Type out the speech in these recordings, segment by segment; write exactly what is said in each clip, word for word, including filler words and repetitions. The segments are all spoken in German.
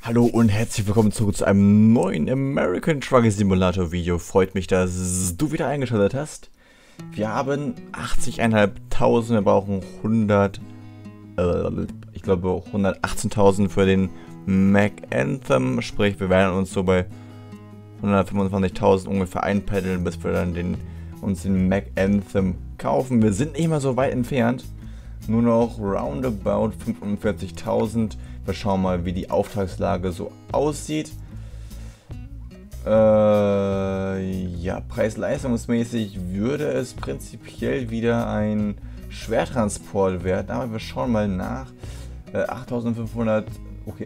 Hallo und herzlich willkommen zurück zu einem neuen American Truck Simulator Video. Freut mich, dass du wieder eingeschaltet hast. Wir haben achtzigtausendfünfhundert, wir brauchen hundert, äh, ich glaube hundertachtzehntausend für den Mac Anthem. Sprich, wir werden uns so bei hundertfünfundzwanzigtausend ungefähr einpaddeln, bis wir dann den, uns den Mac Anthem kaufen. Wir sind nicht mehr so weit entfernt, nur noch roundabout fünfundvierzigtausend. Wir schauen mal, wie die Auftragslage so aussieht. Äh, ja, preis-leistungsmäßig würde es prinzipiell wieder ein Schwertransport werden, aber wir schauen mal nach. Äh, achttausendfünfhundert, okay,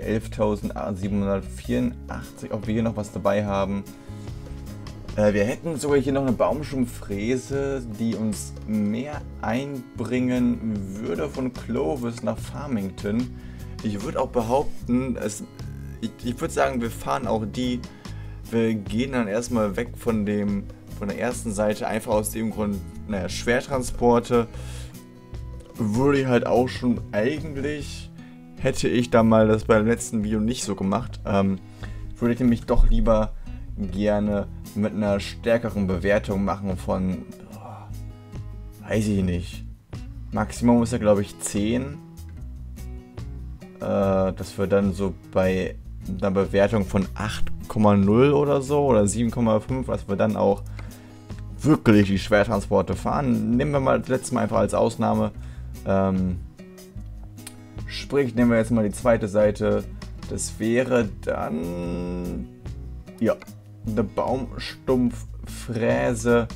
elftausendsiebenhundertvierundachtzig, ob wir hier noch was dabei haben. Äh, wir hätten sogar hier noch eine Baumschulfräse, die uns mehr einbringen würde von Clovis nach Farmington. Ich würde auch behaupten, es, ich, ich würde sagen, wir fahren auch die, wir gehen dann erstmal weg von dem, von der ersten Seite, einfach aus dem Grund, naja, Schwertransporte würde ich halt auch schon eigentlich, hätte ich da mal das beim letzten Video nicht so gemacht, ähm, würde ich nämlich doch lieber gerne mit einer stärkeren Bewertung machen von, oh, weiß ich nicht, Maximum ist ja glaube ich zehn. Dass wir dann so bei einer Bewertung von acht Komma null oder so oder sieben Komma fünf, dass wir dann auch wirklich die Schwertransporte fahren. Nehmen wir mal das letzte Mal einfach als Ausnahme. Ähm, sprich, nehmen wir jetzt mal die zweite Seite. Das wäre dann ja eine Baumstumpffräse,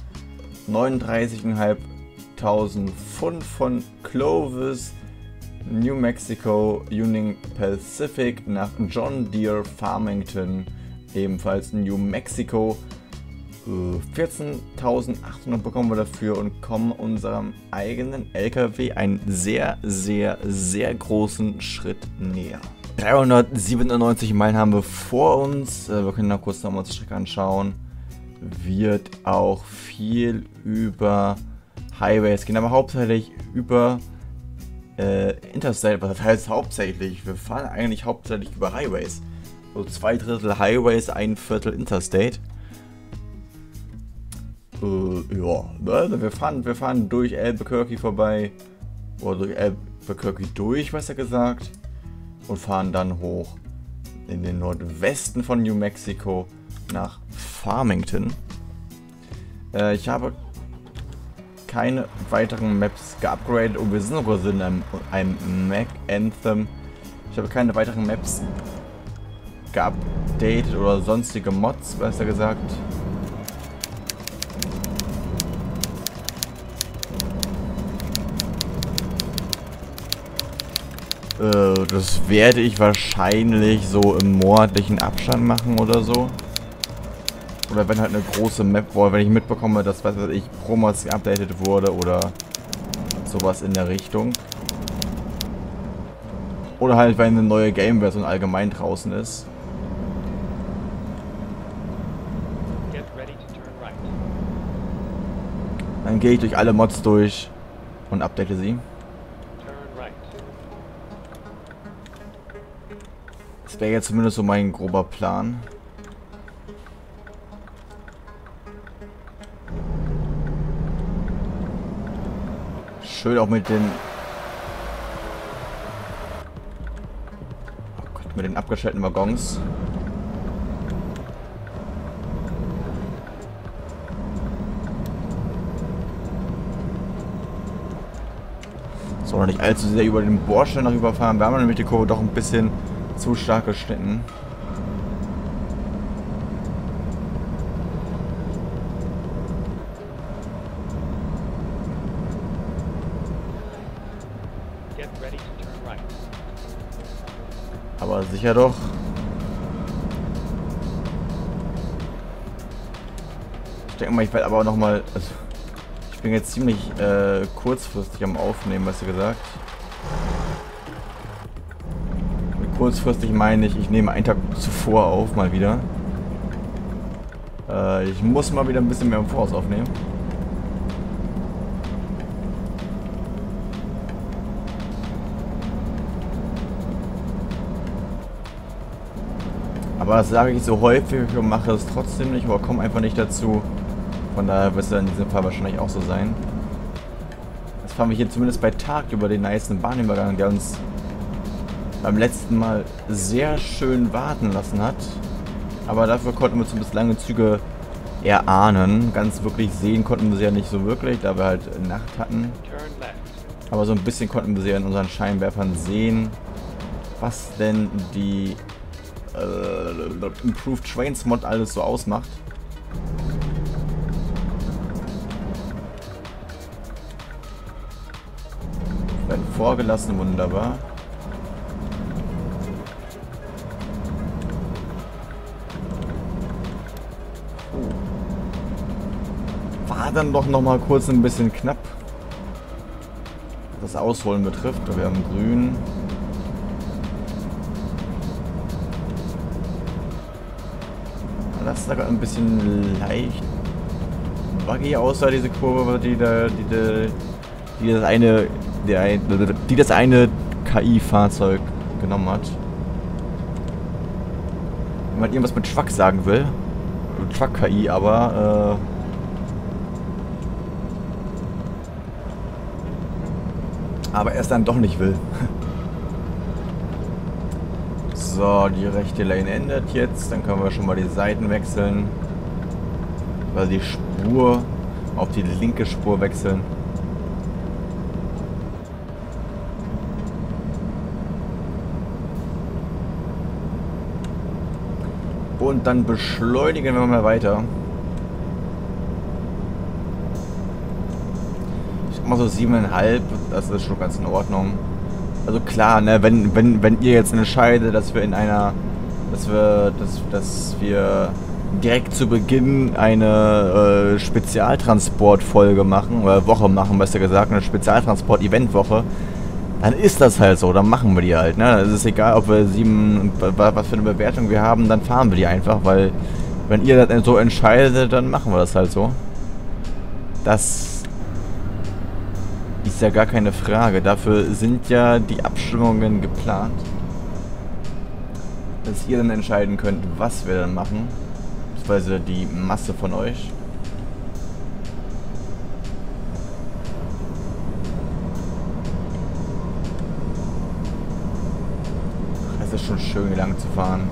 neununddreißigtausendfünfhundert Pfund von Clovis, New Mexico, Union Pacific nach John Deere Farmington, ebenfalls New Mexico. vierzehntausendachthundert bekommen wir dafür und kommen unserem eigenen L K W einen sehr, sehr, sehr großen Schritt näher. dreihundertsiebenundneunzig Meilen haben wir vor uns. Wir können noch kurz nochmal die Strecke anschauen. Wird auch viel über Highways gehen, aber hauptsächlich über Äh, Interstate. Was heißt hauptsächlich? Wir fahren eigentlich hauptsächlich über Highways. So zwei Drittel Highways, ein Viertel Interstate. Äh, ja, also wir fahren, wir fahren durch Albuquerque vorbei. Oder durch Albuquerque durch, besser gesagt. Und fahren dann hoch in den Nordwesten von New Mexico nach Farmington. Äh, ich habe keine weiteren Maps geupgradet und wir sind sogar in einem, einem Mac Anthem. Ich habe keine weiteren Maps geupdatet oder sonstige Mods, besser gesagt. Äh, das werde ich wahrscheinlich so im monatlichen Abstand machen oder so. Oder wenn halt eine große Map, wo wenn ich mitbekomme, dass, was weiß ich, pro Mods geupdatet wurde oder sowas in der Richtung. Oder halt, wenn eine neue Game-Version allgemein draußen ist. Dann gehe ich durch alle Mods durch und update sie. Das wäre jetzt zumindest so mein grober Plan. Schön auch mit den oh Gott, mit den abgestellten Waggons. So, noch nicht allzu sehr über den Bordstein noch überfahren. Wir haben nämlich die Kurve doch ein bisschen zu stark geschnitten. Aber sicher doch. Ich denke mal, ich werde aber noch mal. Also ich bin jetzt ziemlich äh, kurzfristig am Aufnehmen, was du gesagt. Mit kurzfristig meine ich, ich nehme einen Tag zuvor auf, mal wieder. Äh, ich muss mal wieder ein bisschen mehr im Voraus aufnehmen. Aber das sage ich so häufig und mache es trotzdem nicht, oder komme einfach nicht dazu. Von daher wird es in diesem Fall wahrscheinlich auch so sein. Jetzt fahren wir hier zumindest bei Tag über den nicen Bahnübergang, der uns beim letzten Mal sehr schön warten lassen hat. Aber dafür konnten wir zumindest lange Züge erahnen. Ganz wirklich sehen konnten wir sie ja nicht so wirklich, da wir halt Nacht hatten. Aber so ein bisschen konnten wir sie ja in unseren Scheinwerfern sehen, was denn die äh, Improved Trains Mod alles so ausmacht. Werden vorgelassen, wunderbar. War dann doch noch mal kurz ein bisschen knapp, was das Ausholen betrifft. Wir haben grün. Das sah gerade ein bisschen leicht buggy aussah, diese Kurve, die da, die, die, die das eine, der, die das eine K I-Fahrzeug genommen hat. Wenn man irgendwas mit Truck sagen will, Truck-K I, aber äh, aber er es dann doch nicht will. So, die rechte Lane endet jetzt. Dann können wir schon mal die Seiten wechseln. Also die Spur auf die linke Spur wechseln. Und dann beschleunigen wir mal weiter. Ich sag mal so siebeneinhalb, das ist schon ganz in Ordnung. Also klar, ne, wenn, wenn, wenn ihr jetzt entscheidet, dass wir in einer, dass wir, dass, dass wir direkt zu Beginn eine äh, Spezialtransport-Folge machen, oder Woche machen, besser gesagt, eine Spezialtransport-Event-Woche, dann ist das halt so, dann machen wir die halt, ne. Es ist egal, ob wir sieben, was für eine Bewertung wir haben, dann fahren wir die einfach, weil, wenn ihr das so entscheidet, dann machen wir das halt so. Das ist ja gar keine Frage. Dafür sind ja die Abstimmungen geplant. Dass ihr dann entscheiden könnt, was wir dann machen. Beziehungsweise die Masse von euch. Es ist schon schön, hier lang zu fahren.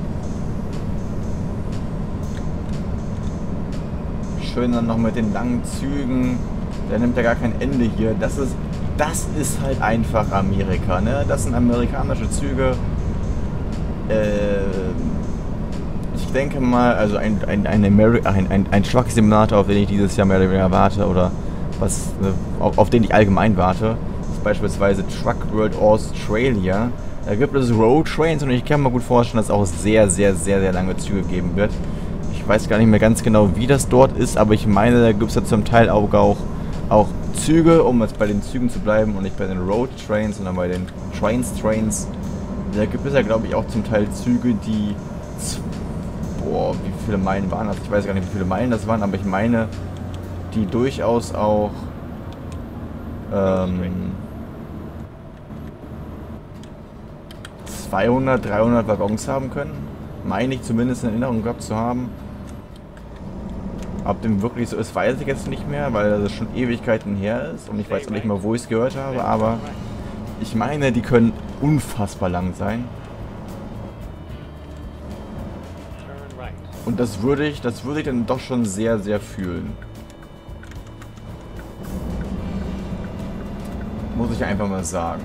Schön dann noch mit den langen Zügen. Der nimmt ja gar kein Ende hier. Das ist, das ist halt einfach Amerika, ne? Das sind amerikanische Züge. Äh, ich denke mal, also ein, ein, ein, Ameri ein, ein, ein Truck-Simulator, auf den ich dieses Jahr mehr oder weniger warte, oder was, ne, auf, auf den ich allgemein warte, ist beispielsweise Truck World Australia. Da gibt es Road Trains und ich kann mir gut vorstellen, dass es auch sehr, sehr, sehr, sehr lange Züge geben wird. Ich weiß gar nicht mehr ganz genau, wie das dort ist, aber ich meine, da gibt es ja zum Teil auch, auch auch Züge, um jetzt bei den Zügen zu bleiben und nicht bei den Road Trains, sondern bei den Trains Trains. Da gibt es ja, glaube ich, auch zum Teil Züge, die, boah, wie viele Meilen waren das? Ich weiß gar nicht, wie viele Meilen das waren, aber ich meine, die durchaus auch ähm, zweihundert, dreihundert Waggons haben können. Meine ich zumindest in Erinnerung gehabt zu haben. Ob dem wirklich so ist, weiß ich jetzt nicht mehr, weil das schon Ewigkeiten her ist und ich weiß auch nicht mehr, wo ich es gehört habe, aber ich meine, die können unfassbar lang sein. Und das würde ich, das würde ich dann doch schon sehr, sehr fühlen. Muss ich einfach mal sagen.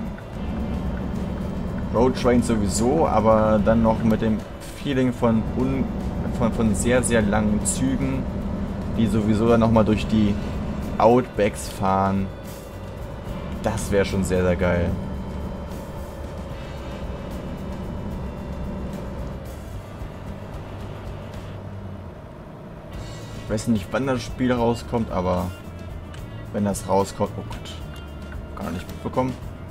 Road Trains sowieso, aber dann noch mit dem Feeling von, un, von, von sehr, sehr langen Zügen, die sowieso dann nochmal durch die Outbacks fahren. Das wäre schon sehr, sehr geil. Ich weiß nicht, wann das Spiel rauskommt, aber wenn das rauskommt... Oh Gott. Gar nicht mitbekommen.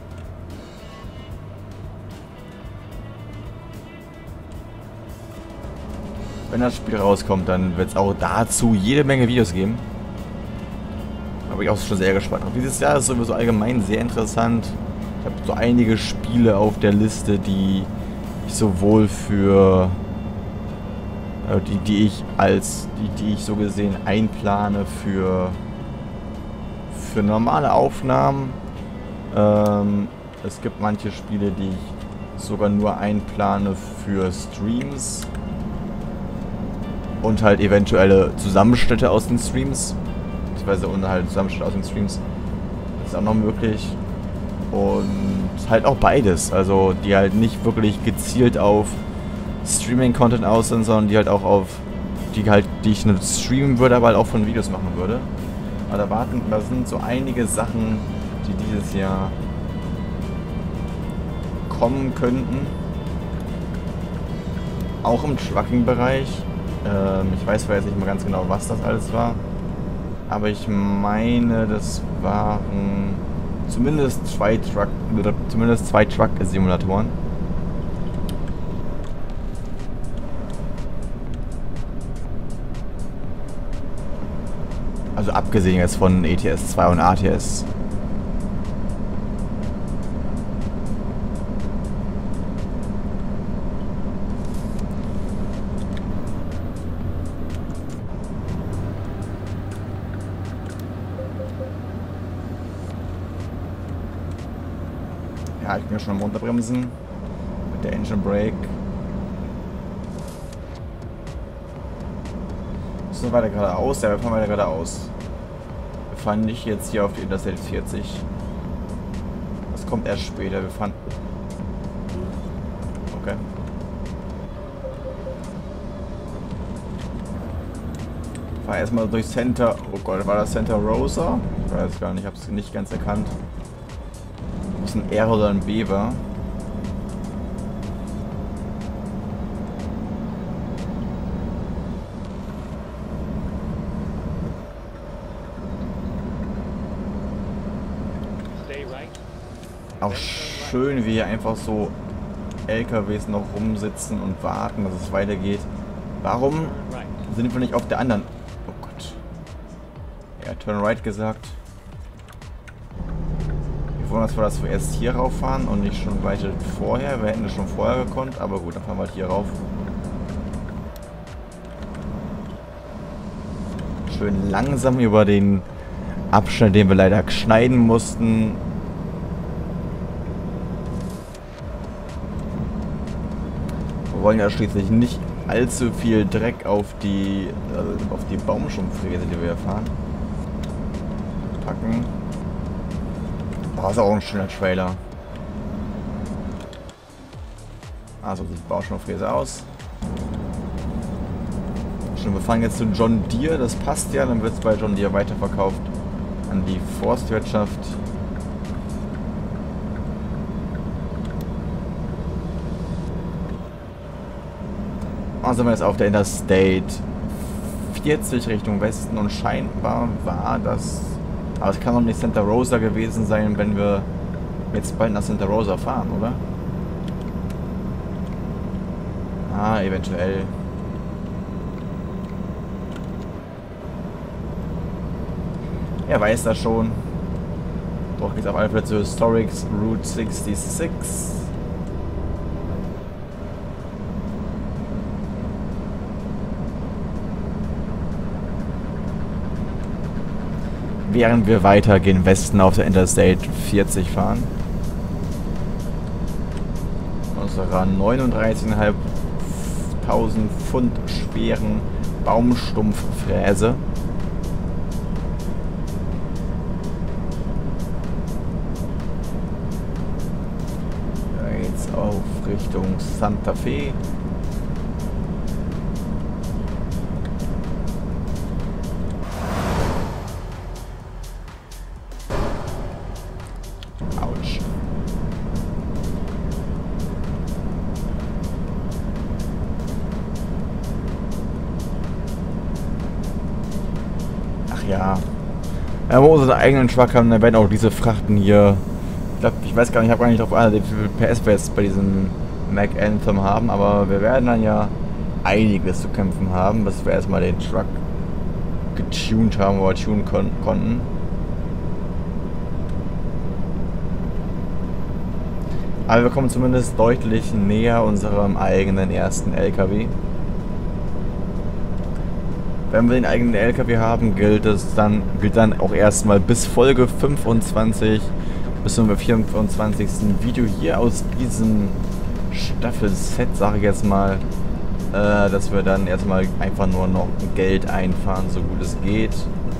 Wenn das Spiel rauskommt, dann wird es auch dazu jede Menge Videos geben. Da bin ich auch schon sehr gespannt. Auch dieses Jahr ist sowieso allgemein sehr interessant. Ich habe so einige Spiele auf der Liste, die ich sowohl für äh, die, die ich als, die, die ich so gesehen einplane für, für normale Aufnahmen. Ähm, es gibt manche Spiele, die ich sogar nur einplane für Streams und halt eventuelle Zusammenschnitte aus den Streams, beziehungsweise und halt Zusammenschnitte aus den Streams. Das ist auch noch möglich. Und halt auch beides, also die halt nicht wirklich gezielt auf Streaming-Content aus sind, sondern die halt auch auf, die halt, die ich nicht streamen würde, aber halt auch von Videos machen würde. Aber da warten, da sind so einige Sachen, die dieses Jahr kommen könnten. Auch im Trucking-Bereich. Ähm, ich weiß zwar jetzt nicht mehr ganz genau, was das alles war. Aber ich meine, das waren zumindest zwei Truck, zumindest zwei Truck-Simulatoren. Also abgesehen jetzt von E T S zwei und A T S. Ja, ich bin ja schon am Runterbremsen mit der Engine Brake. Müssen wir weiter geradeaus? Ja, wir fahren weiter geradeaus. Wir fahren nicht jetzt hier auf die Interstate vierzig. Das kommt erst später. Wir fahren... Okay. Ich fahre erstmal durch Center... Oh Gott, war das Santa Rosa? Ich weiß gar nicht, ich habe es nicht ganz erkannt. Ist ein R oder ein B war. Auch schön, wie hier einfach so L K Ws noch rumsitzen und warten, dass es weitergeht. Warum sind wir nicht auf der anderen? Oh Gott. Ja, Turn Right gesagt. Wir wollen uns, dass wir erst hier rauf fahren und nicht schon weiter vorher. Wir hätten es schon vorher gekonnt, aber gut, dann fahren wir halt hier rauf. Schön langsam über den Abschnitt, den wir leider schneiden mussten. Wir wollen ja schließlich nicht allzu viel Dreck auf die, also auf die Baumstumpffräse, die wir hier fahren, packen. Das ist auch ein schöner Trailer. Also sieht die Baumstumpffräse aus. Schon, wir fahren jetzt zu John Deere, das passt ja, dann wird es bei John Deere weiterverkauft an die Forstwirtschaft. Also sind wir jetzt auf der Interstate vierzig Richtung Westen und scheinbar war das... Aber es kann doch nicht Santa Rosa gewesen sein, wenn wir jetzt bald nach Santa Rosa fahren, oder? Ah, eventuell. Er weiß das schon. Doch, geht's auf alle Fälle zu Historics Route sechsundsechzig. Während wir weiter gen Westen auf der Interstate vierzig fahren. Unserer neununddreißigtausendfünfhundert Pfund schweren Baumstumpffräse. Jetzt auf Richtung Santa Fe. Ja. Wenn wir unseren eigenen Truck haben, dann werden auch diese Frachten hier. Ich glaube, ich weiß gar nicht, ich habe gar nicht drauf an, wie viel P S wir jetzt bei diesem Mac Anthem haben, aber wir werden dann ja einiges zu kämpfen haben, bis wir erstmal den Truck getuned haben oder tunen kon konnten. Aber wir kommen zumindest deutlich näher unserem eigenen ersten L K W. Wenn wir den eigenen L K W haben, gilt es dann, gilt dann auch erstmal bis Folge fünfundzwanzig, bis zum vierundzwanzigsten Video hier aus diesem Staffel-Set, sage ich jetzt mal, äh, dass wir dann erstmal einfach nur noch Geld einfahren, so gut es geht.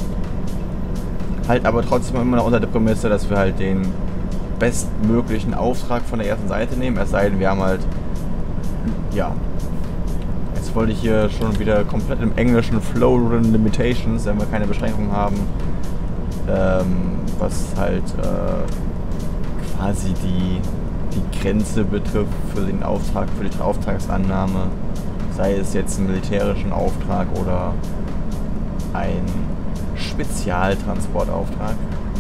Halt aber trotzdem immer noch unter der Prämisse, dass wir halt den bestmöglichen Auftrag von der ersten Seite nehmen, es sei denn, wir haben halt, ja, jetzt wollte ich hier schon wieder komplett im englischen Flow Run Limitations, wenn wir keine Beschränkungen haben, ähm, was halt äh, quasi die, die Grenze betrifft für den Auftrag, für die Auftragsannahme, sei es jetzt einen militärischen Auftrag oder ein Spezialtransportauftrag.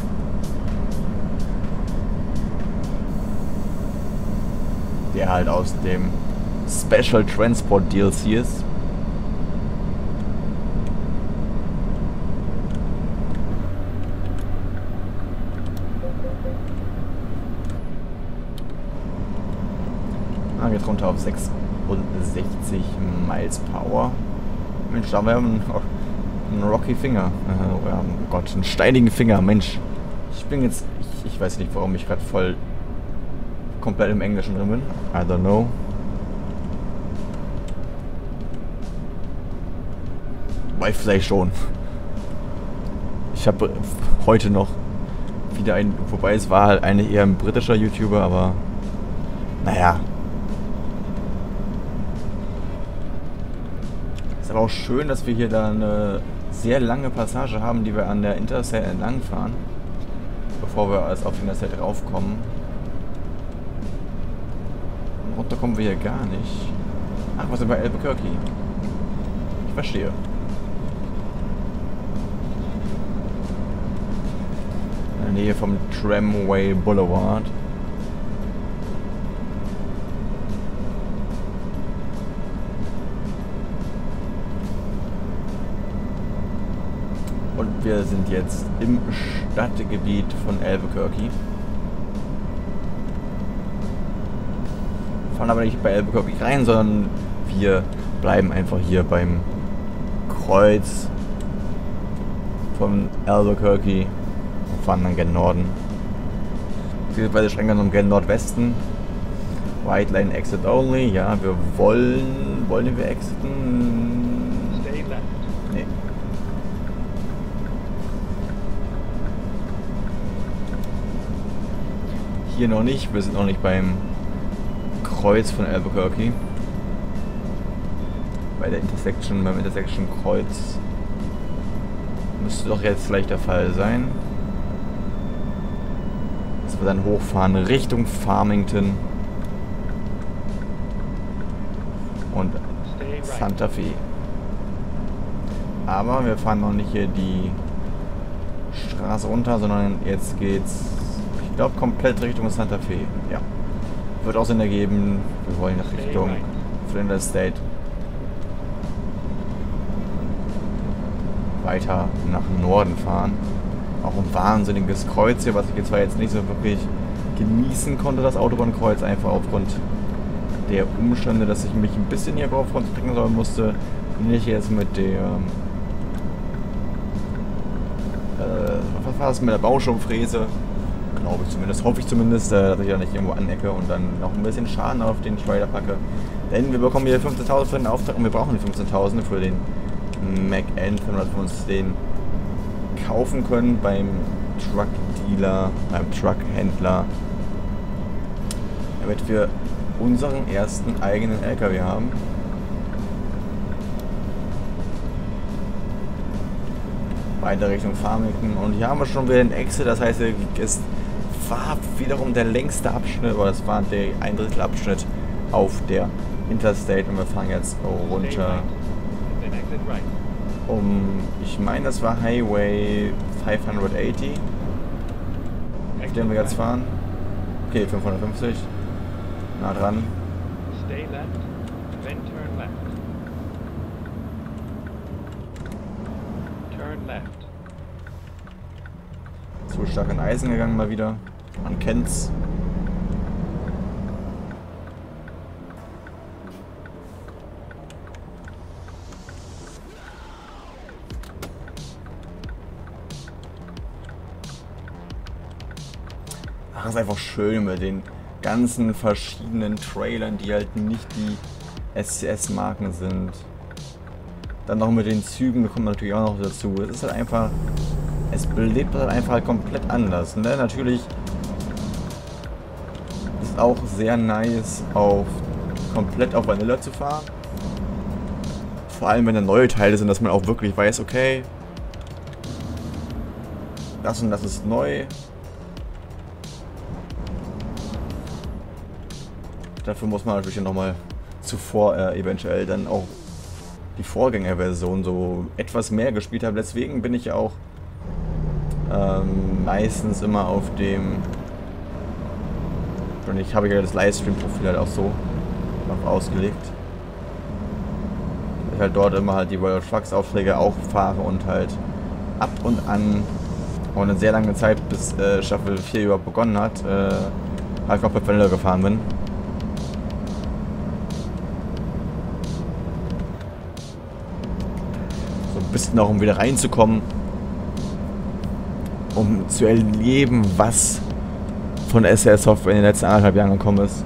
Der halt aus dem Special Transport D L C ist. Ah, geht runter auf sechsundsechzig Miles Power. Mensch, da haben wir einen, einen Rocky Finger. Oh Gott, einen steinigen Finger, Mensch. Ich bin jetzt, ich, ich weiß nicht, warum ich gerade voll komplett im Englischen drin bin. I don't know. Weil vielleicht schon. Ich habe heute noch wieder ein, wobei es war halt eigentlich eher ein britischer YouTuber, aber naja. Ist aber auch schön, dass wir hier da eine sehr lange Passage haben, die wir an der Interstate entlang fahren, bevor wir erst auf die Interstate raufkommen. Und runter kommen wir hier gar nicht. Ach, was ist bei Albuquerque? Ich verstehe. In der Nähe vom Tramway Boulevard. Und wir sind jetzt im Stadtgebiet von Albuquerque. Fahren aber nicht bei Albuquerque rein, sondern wir bleiben einfach hier beim Kreuz von Albuquerque. Fahren dann gen Norden. Beziehungsweise streng genommen gen Nordwesten. White Line Exit Only. Ja, wir wollen. Wollen wir exiten? Nee. Hier noch nicht. Wir sind noch nicht beim Kreuz von Albuquerque. Bei der Intersection, beim Intersection Kreuz. Müsste doch jetzt gleich der Fall sein. Wir dann hochfahren Richtung Farmington und Santa Fe. Aber wir fahren noch nicht hier die Straße runter, sondern jetzt geht's, ich glaube, komplett Richtung Santa Fe. Ja. Wird auch Sinn ergeben, wir wollen nach Richtung Flinders State. Weiter nach Norden fahren. Auch ein wahnsinniges Kreuz hier, was ich jetzt zwar jetzt nicht so wirklich genießen konnte, das Autobahnkreuz, einfach aufgrund der Umstände, dass ich mich ein bisschen hier drauf konzentrieren sollen musste. Nicht jetzt mit der, äh, was war das, mit der Bauschaumfräse, glaube ich zumindest, hoffe ich zumindest, äh, dass ich da nicht irgendwo anecke und dann noch ein bisschen Schaden auf den Spider packe. Denn wir bekommen hier fünfzehntausend für den Auftrag und wir brauchen die fünfzehntausend für den Mac N, damit wir uns den kaufen können beim Truck Dealer, beim Truck Händler, damit wir unseren ersten eigenen L K W haben. Weiter Richtung Farmington und hier haben wir schon wieder einen Exit, das heißt, es war wiederum der längste Abschnitt, oder es war der ein Drittel Abschnitt auf der Interstate und wir fahren jetzt runter. Um, ich meine, das war Highway fünfhundertachtzig, auf dem wir jetzt fahren. Okay, fünfhundertfünfzig. Nah dran. Stay left, then turn left. Turn left. Zu stark in Eisen gegangen mal wieder. Man kennt's. Ach, ist einfach schön mit den ganzen verschiedenen Trailern, die halt nicht die S C S-Marken sind. Dann noch mit den Zügen kommt natürlich auch noch dazu. Es ist halt einfach, es belebt halt einfach halt komplett anders. Ne? Natürlich ist auch sehr nice, auf komplett auf Vanilla zu fahren. Vor allem wenn da neue Teile sind, dass man auch wirklich weiß, okay, das und das ist neu. Dafür muss man natürlich nochmal zuvor äh, eventuell dann auch die Vorgängerversion so etwas mehr gespielt haben. Deswegen bin ich ja auch ähm, meistens immer auf dem, und ich habe ja das Livestream-Profil halt auch so noch ausgelegt, dass ich halt dort immer halt die World Trucks Aufträge auch fahre und halt ab und an und eine sehr lange Zeit, bis äh, Staffel vier überhaupt begonnen hat, äh, halt komplett Vanilla gefahren bin. Bisschen auch, um wieder reinzukommen, um zu erleben, was von S C S Software in den letzten anderthalb Jahren gekommen ist.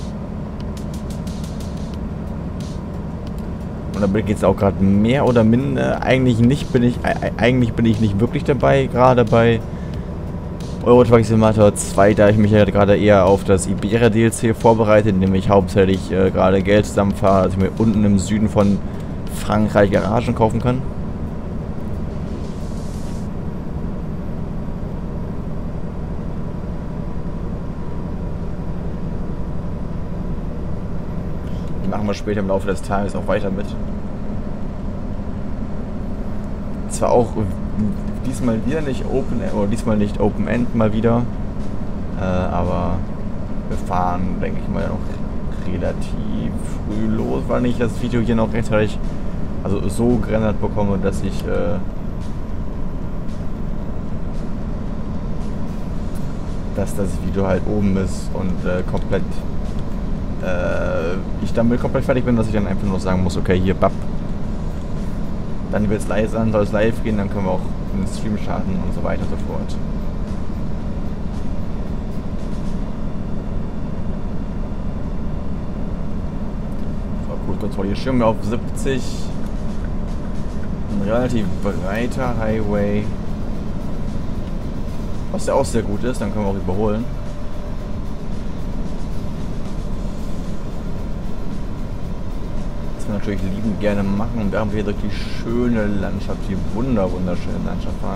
Und da geht es auch gerade mehr oder minder. Eigentlich nicht bin ich, eigentlich bin ich nicht wirklich dabei, gerade bei Euro Truck Simulator zwei, da ich mich ja gerade eher auf das Iberia D L C vorbereite, in dem ich hauptsächlich äh, gerade Geld zusammenfahre, dass ich mir unten im Süden von Frankreich Garagen kaufen kann. Machen wir später im Laufe des Tages auch weiter mit. Zwar auch diesmal wieder nicht Open oder diesmal nicht Open End mal wieder, äh, aber wir fahren, denke ich mal, noch relativ früh los, weil ich das Video hier noch rechtzeitig, also so gerendert bekomme, dass ich äh, dass das Video halt oben ist und äh, komplett ich damit komplett fertig bin, dass ich dann einfach nur sagen muss, okay, hier, bap. Dann wird es live sein, soll es live gehen, dann können wir auch den Stream starten und so weiter und so fort. So, gut, kontrolliere Schirme auf siebzig. Ein relativ breiter Highway. Was ja auch sehr gut ist, dann können wir auch überholen. Natürlich liebend gerne machen und während wir durch die schöne Landschaft, die wunder wunderschöne Landschaft fahren.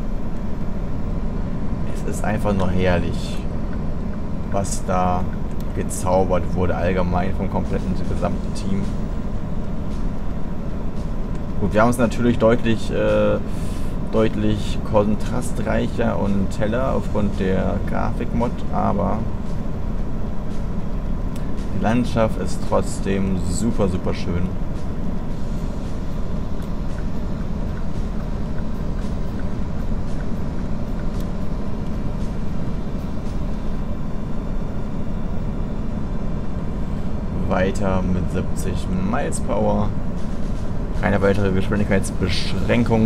Es ist einfach nur herrlich, was da gezaubert wurde allgemein vom kompletten gesamten Team. Gut, wir haben es natürlich deutlich äh, deutlich kontrastreicher und heller aufgrund der Grafikmod, aber die Landschaft ist trotzdem super, super schön. Weiter mit siebzig Miles Power. Keine weitere Geschwindigkeitsbeschränkung.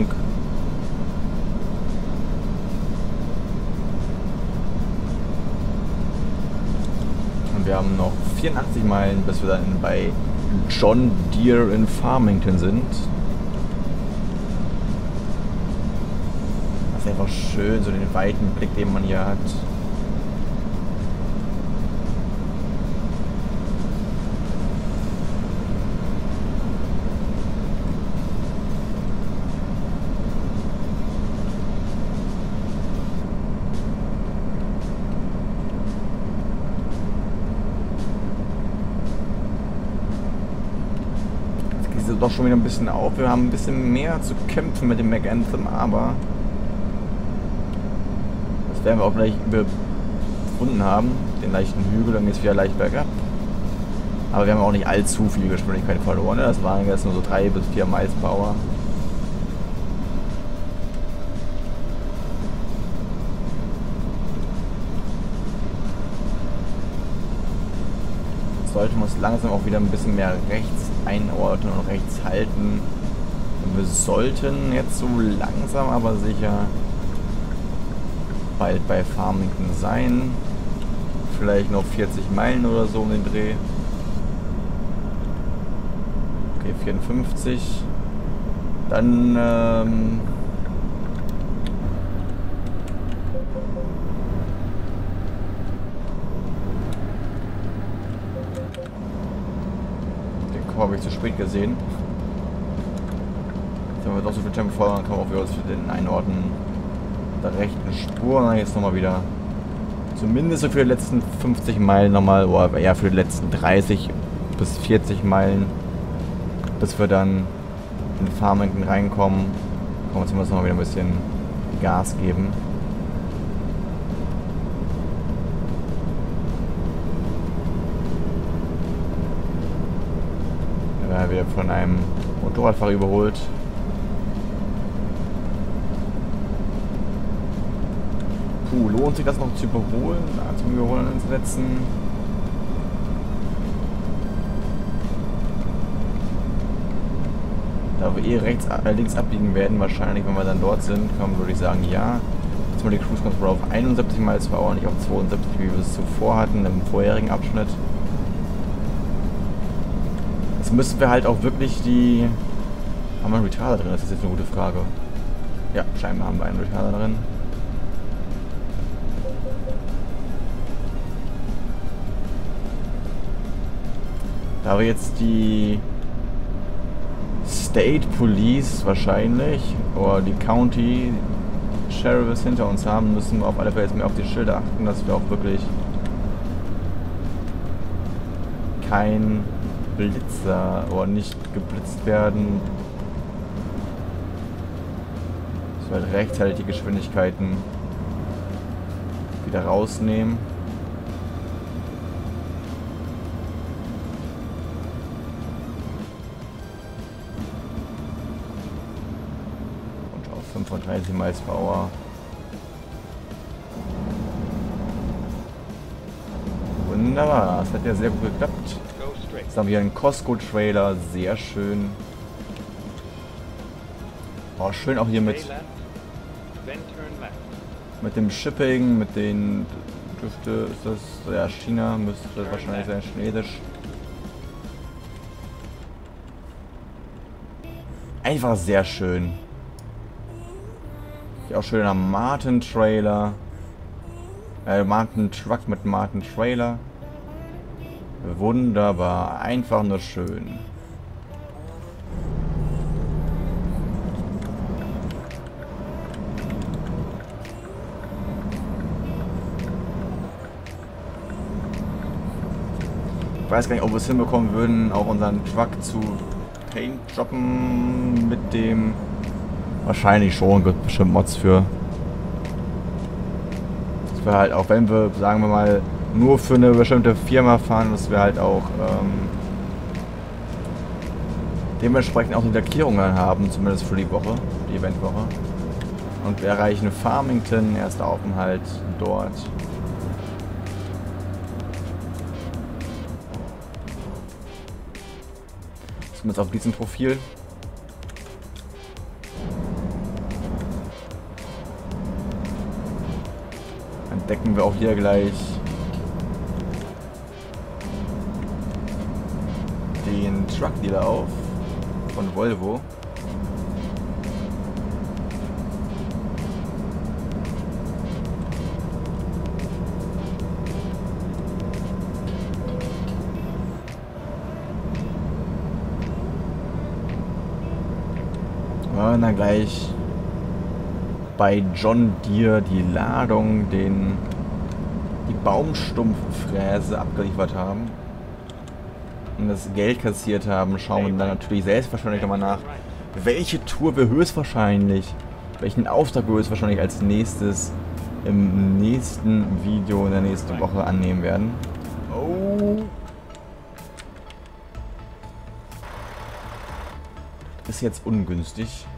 Wir haben noch vierundachtzig Meilen, bis wir dann bei John Deere in Farmington sind. Das ist einfach schön, so den weiten Blick, den man hier hat. Doch schon wieder ein bisschen auf. Wir haben ein bisschen mehr zu kämpfen mit dem Mac Anthem, aber das werden wir auch gleich überwunden haben. Den leichten Hügel, dann geht es wieder leicht bergab. Aber wir haben auch nicht allzu viel Geschwindigkeit verloren. Das waren jetzt nur so drei bis vier Miles Power. Jetzt sollten wir uns langsam auch wieder ein bisschen mehr rechts einordnen und rechts halten. Und wir sollten jetzt so langsam aber sicher bald bei Farmington sein. vielleicht noch vierzig Meilen oder so um den Dreh. Okay, vierundfünfzig. Dann, ähm... den Korb habe ich zu spät gesehen. Jetzt haben wir doch so viel Tempo vor, dann kann man auch wieder für den einordnen. Der rechten Spur, na jetzt nochmal wieder. Zumindest so für die letzten fünfzig Meilen nochmal, oder eher für die letzten dreißig bis vierzig Meilen. Bis wir dann in Farmington reinkommen. Können wir uns immer noch wieder ein bisschen Gas geben. Da werden wir von einem Motorradfahrer überholt. Puh, lohnt sich das noch zu überholen? Ja, zum Überholen ins Letzten. Da wir eh rechts, äh, links abbiegen werden, wahrscheinlich, wenn wir dann dort sind, kann man, würde ich sagen, ja. Jetzt mal die Cruise Control auf einundsiebzig Miles per Hour, nicht auf zweiundsiebzig, wie wir es zuvor hatten im vorherigen Abschnitt. Jetzt müssen wir halt auch wirklich die... Haben wir einen Retarder drin? Das ist jetzt eine gute Frage. Ja, scheinbar haben wir einen Retarder drin. Da wir jetzt die State Police wahrscheinlich oder die County Sheriffs hinter uns haben, müssen wir auf alle Fälle jetzt mehr auf die Schilder achten, dass wir auch wirklich kein Blitzer oder nicht geblitzt werden. Dass wir halt rechtzeitig die Geschwindigkeiten wieder rausnehmen. fünfunddreißig Miles per Hour. Wunderbar, das hat ja sehr gut geklappt. Jetzt haben wir einen Costco-Trailer, sehr schön. Oh, schön auch hier mit mit dem Shipping, mit den dürfte, ist das, ja, China müsste das wahrscheinlich sein, Chinesisch. Einfach sehr schön. Hier auch schöner Martin Trailer. Äh, Martin Truck mit Martin Trailer. Wunderbar. Einfach nur schön. Ich weiß gar nicht, ob wir es hinbekommen würden, auch unseren Truck zu paintjoppen mit dem... Wahrscheinlich schon, gibt bestimmt Mods für. Dass wir halt auch, wenn wir, sagen wir mal, nur für eine bestimmte Firma fahren, dass wir halt auch ähm, dementsprechend auch die Lackierungen haben, zumindest für die Woche, die Eventwoche. Und wir erreichen Farmington, erster Aufenthalt dort. Zumindest auf diesem Profil. Decken wir auch hier gleich den Truck Dealer auf von Volvo. Und dann gleich bei John Deere die Ladung, den die Baumstumpffräse abgeliefert haben und das Geld kassiert haben, schauen wir dann natürlich selbstverständlich nochmal nach, welche Tour wir höchstwahrscheinlich, welchen Auftrag wir höchstwahrscheinlich als nächstes im nächsten Video in der nächsten Woche annehmen werden. Oh! Ist jetzt ungünstig.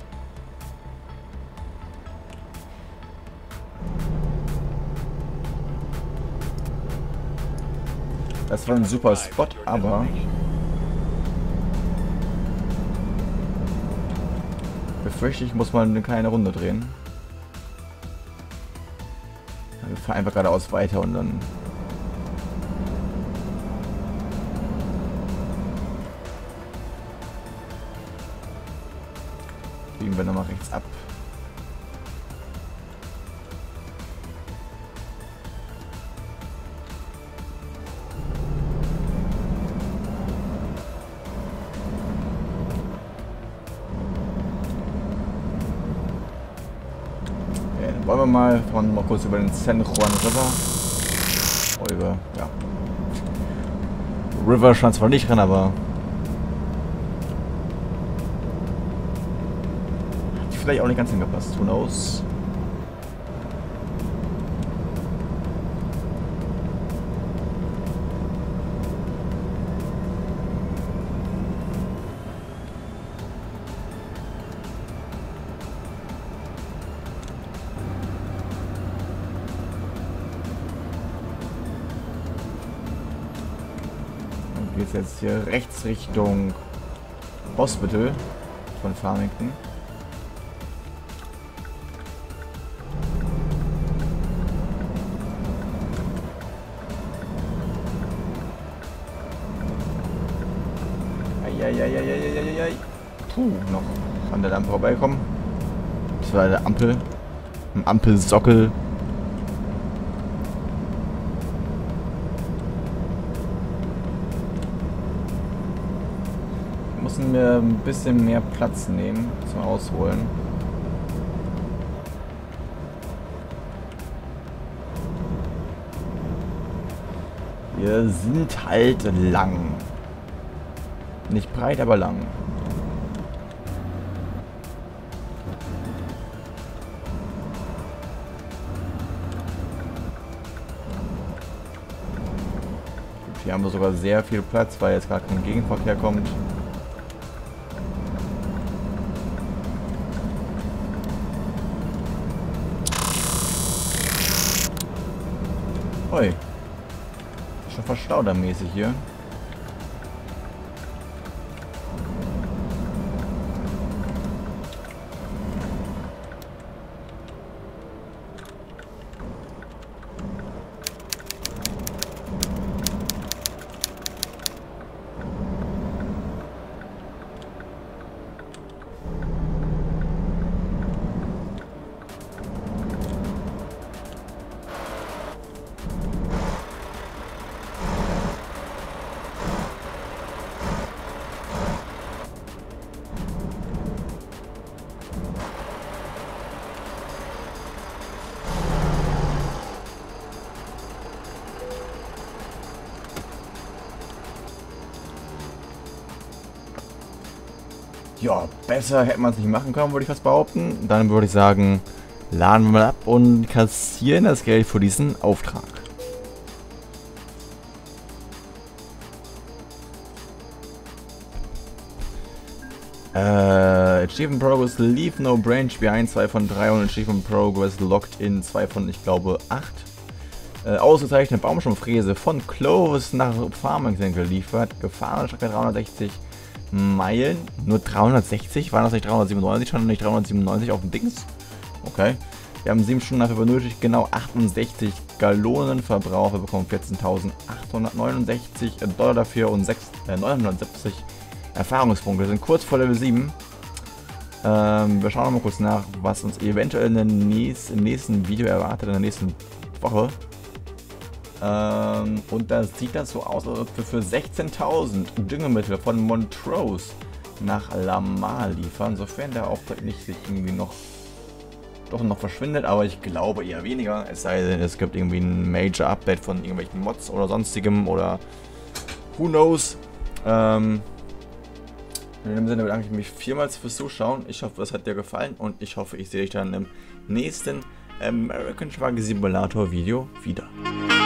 Das war ein super Spot, aber befürchte ich, muss mal eine kleine Runde drehen. Wir fahren einfach geradeaus weiter und dann Biegen wir nochmal rechts ab. Okay, dann wollen wir mal, fahren wir mal kurz über den San Juan River. Oh, über, ja. River stand zwar nicht dran, aber hat vielleicht auch nicht ganz hingepasst. Who knows? Geht jetzt hier rechts Richtung Hospital von Farmington. Eieieiei. Puh, noch an der Lampe vorbeikommen. Das war eine Ampel. Ein Ampelsockel. Müssen wir ein bisschen mehr Platz nehmen zum Ausholen. Wir sind halt lang. Nicht breit, aber lang. Gut, hier haben wir sogar sehr viel Platz, weil jetzt gar kein Gegenverkehr kommt. Ui. Schon fast staudermäßig hier. Ja, besser hätte man es nicht machen können, würde ich fast behaupten. Dann würde ich sagen, laden wir mal ab und kassieren das Geld für diesen Auftrag. Äh, Achievement Progress, Leave No Branch behind, zwei von drei und Achievement Progress Locked in, zwei von, ich glaube, acht. Äh, ausgezeichnet Baumschirmfräse von Clovis nach Farmington geliefert. Gefahrenstrecke dreihundertsechzig Meilen. Nur dreihundertsechzig? Waren das nicht dreihundertsiebenundneunzig? Schon nicht dreihundertsiebenundneunzig auf dem Dings? Okay. Wir haben sieben Stunden dafür benötigt. Genau achtundsechzig Gallonen Verbrauch. Wir bekommen vierzehntausendachthundertneunundsechzig Dollar dafür und sechs, äh, neunhundertsiebzig Erfahrungspunkte. Wir sind kurz vor Level sieben. Ähm, wir schauen noch mal kurz nach, was uns eventuell in der nächsten, im nächsten Video erwartet, in der nächsten Woche. Ähm, und da sieht das so aus, als ob wir für sechzehntausend Düngemittel von Montrose nach Lamar liefern, sofern der Auftrag nicht sich irgendwie noch doch noch verschwindet, aber ich glaube eher weniger, es sei denn, es gibt irgendwie ein Major Update von irgendwelchen Mods oder sonstigem oder who knows. Ähm, in dem Sinne bedanke ich mich vielmals fürs Zuschauen. Ich hoffe, es hat dir gefallen und ich hoffe, ich sehe dich dann im nächsten American Truck Simulator Video wieder.